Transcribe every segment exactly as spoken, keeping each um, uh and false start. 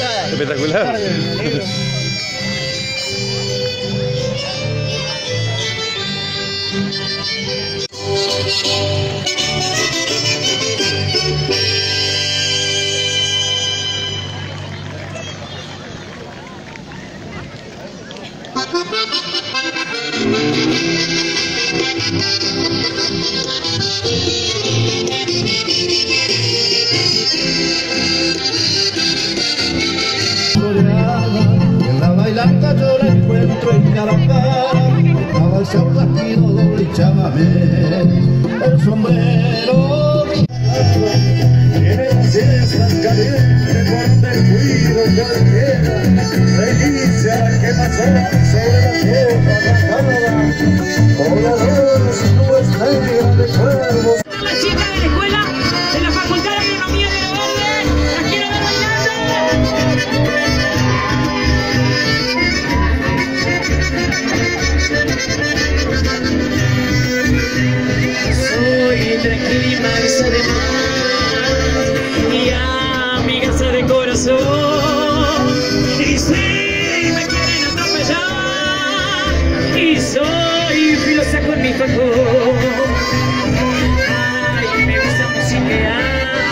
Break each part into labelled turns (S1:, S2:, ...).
S1: Espectacular.
S2: En la bailanta yo la encuentro en Caracas, estaba ese aplaudido doble chamamé, el sombrero tiene las fiestas calientes por descuido cualquiera, se inicia la quemazón sobre la tierra arrancada, con los dedos y nubes negras de cuervos.
S3: Las chicas de la escuela, de la Facultad de Agronomía de la Verde, las quiero ver bailando. Soy tranquila y mansa de mar y amigaza de corazón, y si me quieren atropellar y soy filosa con mi facón. Ay, me gusta musiquear.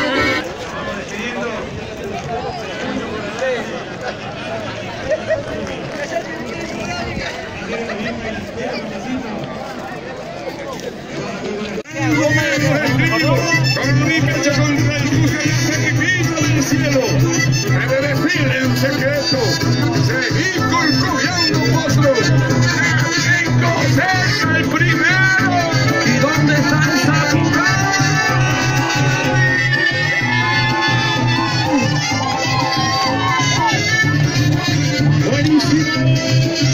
S4: Con mi pecho contra el buque y sacrificio del cielo, he de decirle en secreto, seguid curcubiando monstruos, tengo cerca el primero, ¿y dónde está esa mujer? Buenísimo.